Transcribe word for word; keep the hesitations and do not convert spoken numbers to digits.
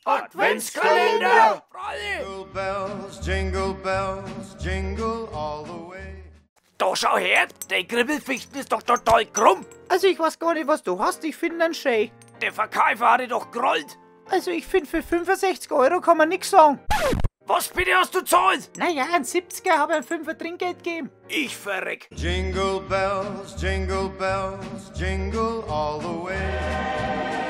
Adventskalender! Jingle bells, jingle bells, jingle all the way. Da schau her, der Kribbelfichten ist doch total krumm. Also ich weiß gar nicht, was du hast, ich finde einen schön. Der Verkäufer hat dich doch gerollt. Also ich finde, für fünfundsechzig Euro kann man nix sagen. Was bitte hast du gezahlt? Naja, ein siebziger habe ich ein Fünfer Trinkgeld gegeben. Ich verreck. Jingle bells, jingle bells, jingle all the way.